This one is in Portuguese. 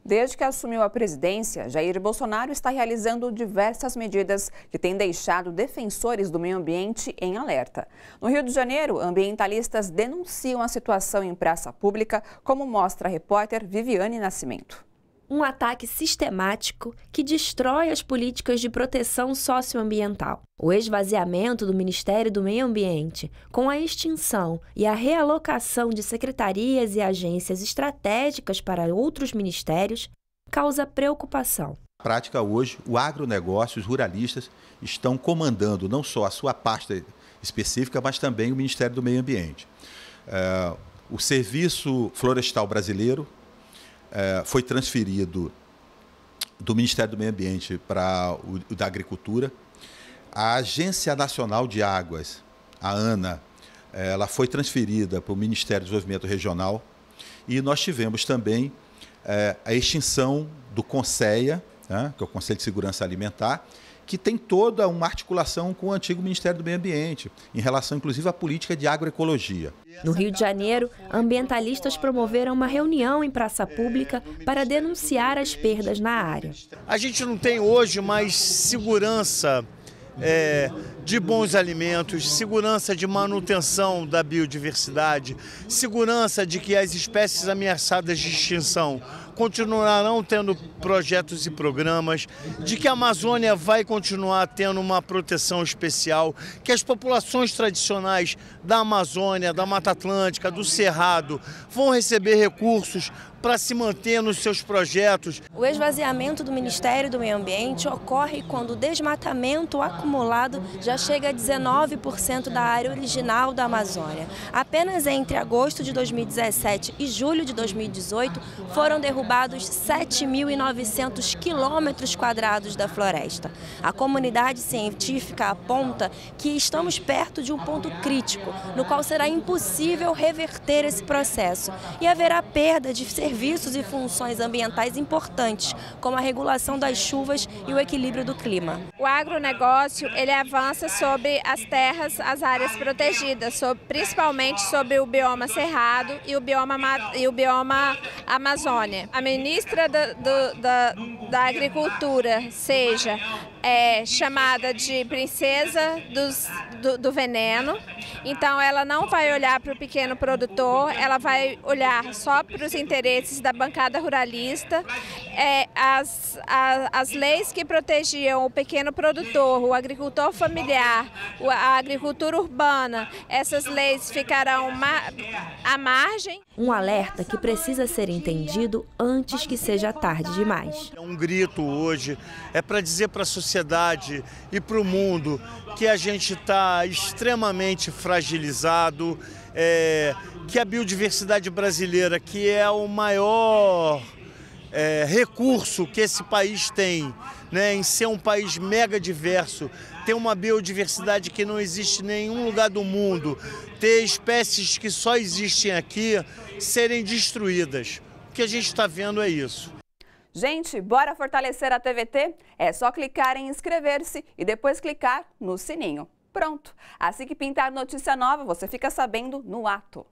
Desde que assumiu a presidência, Jair Bolsonaro está realizando diversas medidas que têm deixado defensores do meio ambiente em alerta. No Rio de Janeiro, ambientalistas denunciam a situação em praça pública, como mostra a repórter Viviane Nascimento. Um ataque sistemático que destrói as políticas de proteção socioambiental. O esvaziamento do Ministério do Meio Ambiente, com a extinção e a realocação de secretarias e agências estratégicas para outros ministérios, causa preocupação. Na prática, hoje, o agronegócio, os ruralistas estão comandando não só a sua pasta específica, mas também o Ministério do Meio Ambiente. O Serviço Florestal Brasileiro foi transferido do Ministério do Meio Ambiente para o da Agricultura. A Agência Nacional de Águas, a ANA, ela foi transferida para o Ministério do Desenvolvimento Regional. E nós tivemos também a extinção do CONSEA, né, que é o Conselho de Segurança Alimentar, que tem toda uma articulação com o antigo Ministério do Meio Ambiente, em relação, inclusive, à política de agroecologia. No Rio de Janeiro, ambientalistas promoveram uma reunião em praça pública para denunciar as perdas na área. A gente não tem hoje mais segurança de bons alimentos, segurança de manutenção da biodiversidade, segurança de que as espécies ameaçadas de extinção continuarão tendo projetos e programas, de que a Amazônia vai continuar tendo uma proteção especial, que as populações tradicionais da Amazônia, da Mata Atlântica, do Cerrado, vão receber recursos para se manter nos seus projetos. O esvaziamento do Ministério do Meio Ambiente ocorre quando o desmatamento acumulado já chega a 19% da área original da Amazônia. Apenas entre agosto de 2017 e julho de 2018 foram derrubados 7.900 quilômetros quadrados da floresta. A comunidade científica aponta que estamos perto de um ponto crítico, no qual será impossível reverter esse processo e haverá perda de serviços e funções ambientais importantes, como a regulação das chuvas e o equilíbrio do clima. O agronegócio, ele avança sobre as terras, as áreas protegidas, principalmente sobre o bioma Cerrado e o bioma Amazônia. A ministra da Agricultura seja chamada de princesa do veneno, então ela não vai olhar para o pequeno produtor, ela vai olhar só para os interesses da bancada ruralista. As leis que protegiam o pequeno produtor, o agricultor familiar, a agricultura urbana, essas leis ficarão à margem. Um alerta que precisa ser entendido antes que seja tarde demais. É um grito hoje, para dizer para a sociedade e para o mundo que a gente está extremamente fragilizado, que a biodiversidade brasileira, que é o maior recurso que esse país tem, né, em ser um país mega diverso, ter uma biodiversidade que não existe em nenhum lugar do mundo, ter espécies que só existem aqui serem destruídas. O que a gente está vendo é isso. Gente, bora fortalecer a TVT? É só clicar em inscrever-se e depois clicar no sininho. Pronto! Assim que pintar notícia nova, você fica sabendo no ato.